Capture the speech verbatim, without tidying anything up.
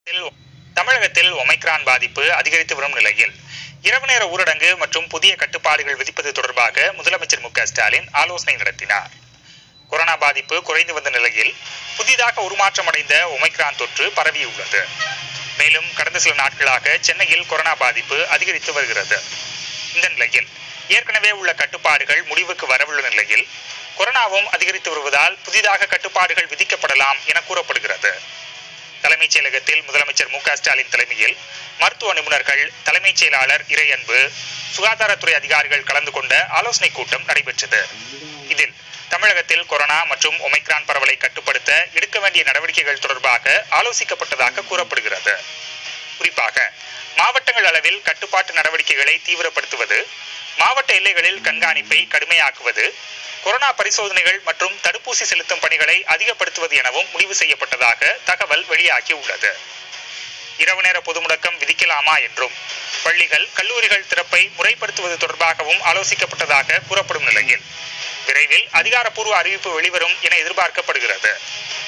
தமிழகத்தில் ஒமைக்ரான் பாதிப்பு அதிகரித்து வரும் நிலையில் இரவு நேர ஊரடங்கு மற்றும் புதிய கட்டுப்பாடுகள் விதிப்பது தொடர்பாக முதலமைச்சர் மு க ஸ்டாலின் ஆலோசனை நடத்தினார். கொரோனா பாதிப்பு குறைந்து வந்த நிலையில் புதிதாக உருமாற்றமடைந்த ஒமைக்ரான் தொற்று பரவியுள்ளது. மேலும் கடந்த சில நாட்களாக சென்னையில் கொரோனா பாதிப்பு அதிகரித்து வருகிறது. இந்த நிலையில் ஏற்கனவே உள்ள கட்டுப்பாடுகள் முடிவுக்கு வரவுள்ள நிலையில் கொரோனாவும் அதிகரித்து வருவதால் புதிதாக கட்டுப்பாடுகள் விதிக்கப்படலாம் என கூறப்படுகிறது. தலைமைச் செயலகத்தில் முதலமைச்சர் மு க ஸ்டாலின் தலைமையில் மருத்துவ நிபுணர்கள், தலைமைச் செயலாளர் இறையன்பு, சுகாதாரத்துறை அதிகாரிகள் கலந்து கொண்ட ஆலோசனை கூட்டம் நடைபெற்றது. இதில் தமிழகத்தில் கொரோனா மற்றும் ஒமைக்ரான் பரவலை கட்டுப்படுத்த எடுக்க வேண்டிய நடவடிக்கைகள் தொடர்பாக ஆலோசிக்கப்பட்டதாக கூறப்படுகிறது. குறிப்பாக மாவட்டங்கள் அளவில் கட்டுப்பாட்டு நடவடிக்கைகளை தீவிரப்படுத்துவது, மாவட்ட எல்லைகளில் கண்காணிப்பை கடுமையாக்குவது, கொரோனா பரிசோதனைகள் மற்றும் தடுப்பூசி செலுத்தும் பணிகளை அதிகப்படுத்துவது எனவும் முடிவு செய்யப்பட்டதாக தகவல் வெளியாகியுள்ளது. இரவு நேர பொது முடக்கம் விதிக்கலாமா என்றும், பள்ளிகள், கல்லூரிகள் திறப்பை முறைப்படுத்துவது தொடர்பாகவும் ஆலோசிக்கப்பட்டதாக கூறப்படும் நிலையில் விரைவில் அதிகாரப்பூர்வ அறிவிப்பு வெளிவரும் என எதிர்பார்க்கப்படுகிறது.